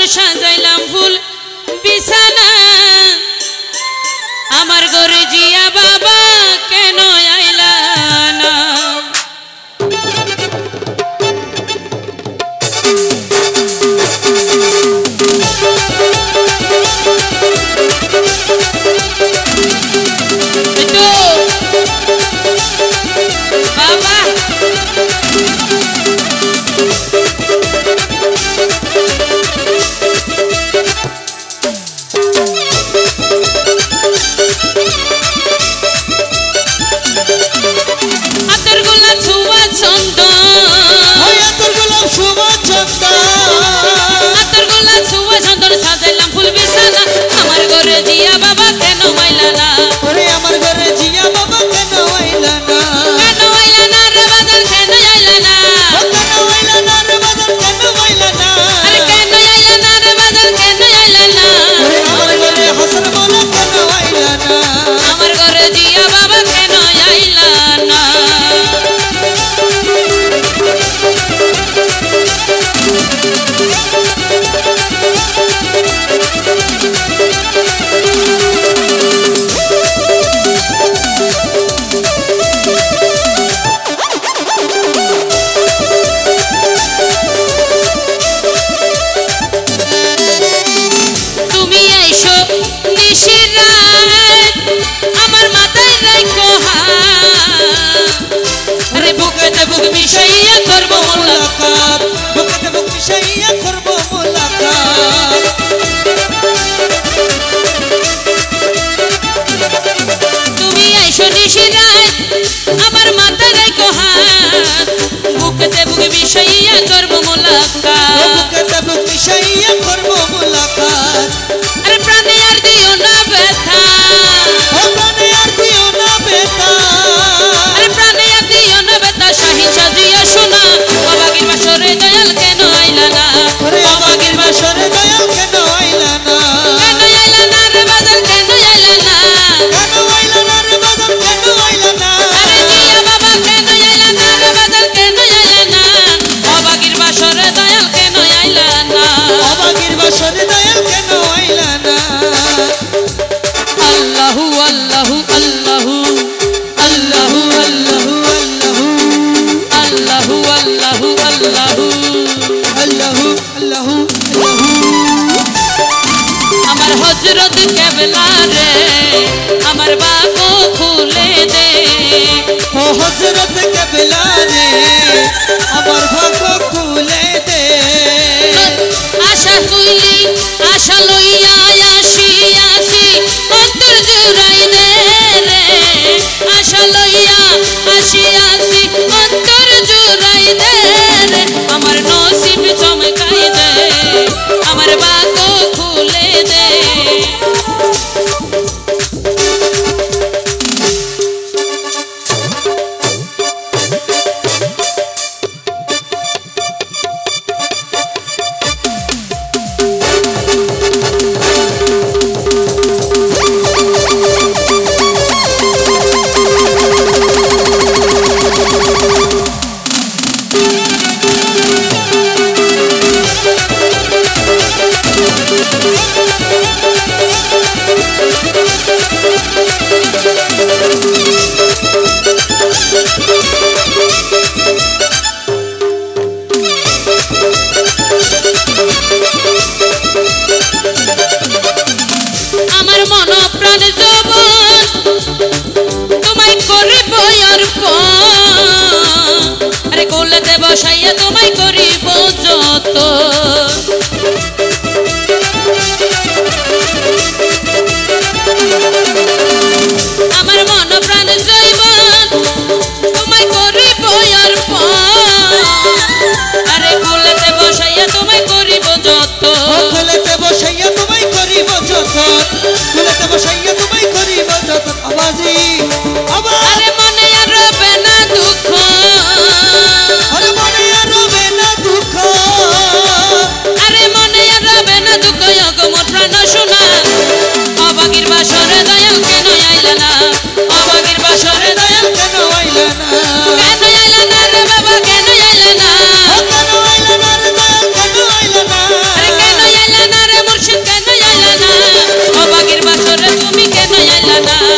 সাজাইলাম ফুল বিছানা আমার ঘরে জিয়া বাবা কেন আইলা না জিয়া বাবা কেন আইলা না ওরে আমার ঘরে জিয়া বাবা কেন আইলা না কেন আইলা না রে বাজার কেন আইলা না কেন আইলা না রে বাজার কেন আইলা না আরে কেন আইলা না রে বাজার কেন আইলা না ওরে আমার ঘরে হাসান বলা কেন আইলা না আমার ঘরে জিয়া বাবা কেন আইলা না মিশাইয়া করব মুলাকাত বুকেতে বুক মিশাইয়া করব মুলাকাত তুমি আইসো নিশিরাত আমার মাথায় রাখো হাত বুকেতে বুক মিশাইয়া করব মুলাকাত বুকেতে বুক মিশাইয়া করব মুলাকাত আরে প্রাণে আর দিও না ব্যথা ও প্রাণে আর দিও না ব্যথা আরে প্রাণে আর দিও না ব্যথা শাহিন সাজিয়া শোনা অবাগির বাসরে দয়াল কেন আইলা না ওরে অবাগির বাসরে দয়াল কেন আইলা না কেন আইলা না রে বাজার কেন আইলা না কেন আইলা না রে বাজার কেন আইলা না আরে জিয়া বাবা কেন আইলা না রে বাজার কেন আইলা না অবাগির বাসরে দয়াল কেন আইলা না অবাগির বাসরে দয়াল কেন আইলা না আল্লাহু আল্লাহু আল্লাহু আল্লাহু আল্লাহু আল্লাহু আল্লাহু আল্লাহু আল্লাহু আল্লাহু আমার হযরত কেবলা রে আমার বাগো খুলে দে ও হযরত কেবলা রে আমার বাগো খুলে দে আশা কইলি আশা লইয়া আসি আসি অন্তর জুড়াই দে রে আশা লইয়া আসি আসি অন্তর জুড়াই দে রে আমার নসিব চমকাই দে আমার বাগো খুলে দে আমার মন প্রাণ যৌবন তোমায় করিব অর্পণ আরে কোলেতে বসাইয়া তোমায় করিব যত আমার মন প্রাণ যৌবন তোমায় করিব অর্পণ আরে কোলেতে বসাইয়া তোমায় করিব যত কোলেতে বসাইয়া তোমায় করিব যত কোলেতে বসাইয়া তোমায় করিব যত আওয়াজি আরে মনে আর রবে না দুঃখ আরে মনে আর রবে না দুঃখ আরে মনে আর রবে না দুঃখ গো মোর প্রাণ শোনা অবাগির বাসরে দয়াল কেন আইলা না অবাগির বাসরে দয়াল কেন আইলা না কেন আইলা না রে বাবা কেন আইলা না কেন আইলা না রে দয়াল কেন আইলা না আরে কেন আইলা মিলানা